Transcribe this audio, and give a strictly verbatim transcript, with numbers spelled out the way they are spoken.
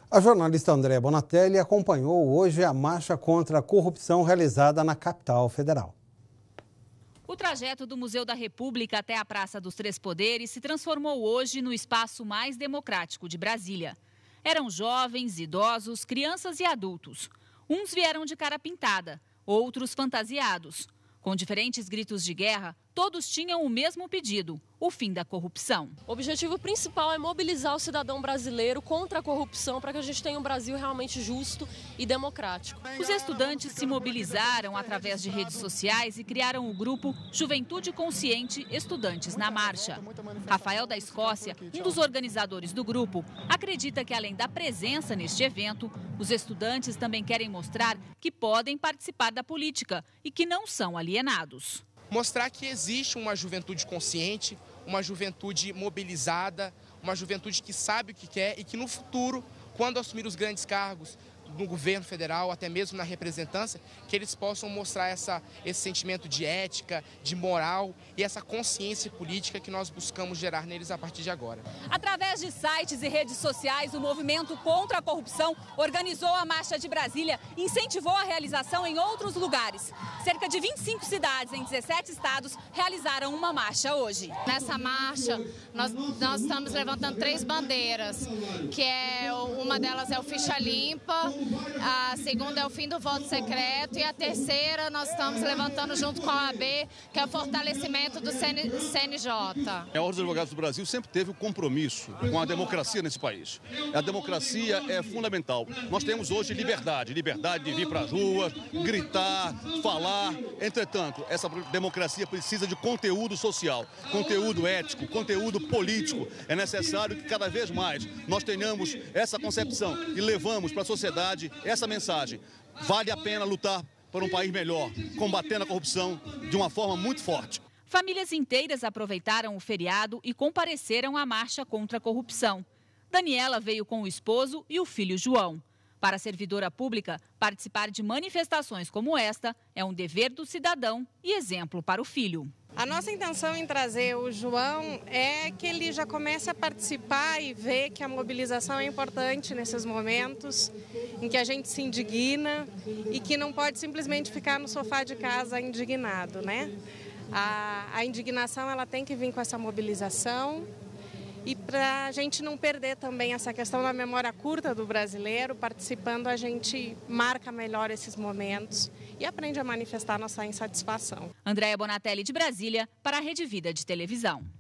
A jornalista Andréa Bonatelli acompanhou hoje a marcha contra a corrupção realizada na capital federal. O trajeto do Museu da República até a Praça dos Três Poderes se transformou hoje no espaço mais democrático de Brasília. Eram jovens, idosos, crianças e adultos. Uns vieram de cara pintada, outros fantasiados. Com diferentes gritos de guerra, todos tinham o mesmo pedido: o fim da corrupção. O objetivo principal é mobilizar o cidadão brasileiro contra a corrupção para que a gente tenha um Brasil realmente justo e democrático. Os estudantes se mobilizaram através de redes sociais e criaram o grupo Juventude Consciente Estudantes na Marcha. Rafael da Escócia, um dos organizadores do grupo, acredita que além da presença neste evento, os estudantes também querem mostrar que podem participar da política e que não são alienados. Mostrar que existe uma juventude consciente, uma juventude mobilizada, uma juventude que sabe o que quer e que no futuro, quando assumir os grandes cargos no governo federal, até mesmo na representância, que eles possam mostrar essa, esse sentimento de ética, de moral e essa consciência política que nós buscamos gerar neles a partir de agora. Através de sites e redes sociais, o movimento contra a corrupção organizou a Marcha de Brasília e incentivou a realização em outros lugares. Cerca de vinte e cinco cidades em dezessete estados realizaram uma marcha hoje. Nessa marcha, nós, nós estamos levantando três bandeiras, que é uma delas é o Ficha Limpa, a segunda é o fim do voto secreto e a terceira nós estamos levantando junto com a O A B, que é o fortalecimento do C N J. A Ordem dos Advogados do Brasil sempre teve um compromisso com a democracia nesse país. A democracia é fundamental. Nós temos hoje liberdade, liberdade de vir para as ruas, gritar, falar. Entretanto, essa democracia precisa de conteúdo social, conteúdo ético, conteúdo político. É necessário que cada vez mais nós tenhamos essa concepção e levamos para a sociedade essa mensagem. Vale a pena lutar por um país melhor, combatendo a corrupção de uma forma muito forte. Famílias inteiras aproveitaram o feriado e compareceram à marcha contra a corrupção. Daniela veio com o esposo e o filho João. Para a servidora pública, participar de manifestações como esta é um dever do cidadão e exemplo para o filho. A nossa intenção em trazer o João é que ele já comece a participar e ver que a mobilização é importante nesses momentos em que a gente se indigna e que não pode simplesmente ficar no sofá de casa indignado, né? A, a indignação ela tem que vir com essa mobilização. E para a gente não perder também essa questão da memória curta do brasileiro, participando a gente marca melhor esses momentos e aprende a manifestar nossa insatisfação. Andréa Bonatelli de Brasília para a Rede Vida de Televisão.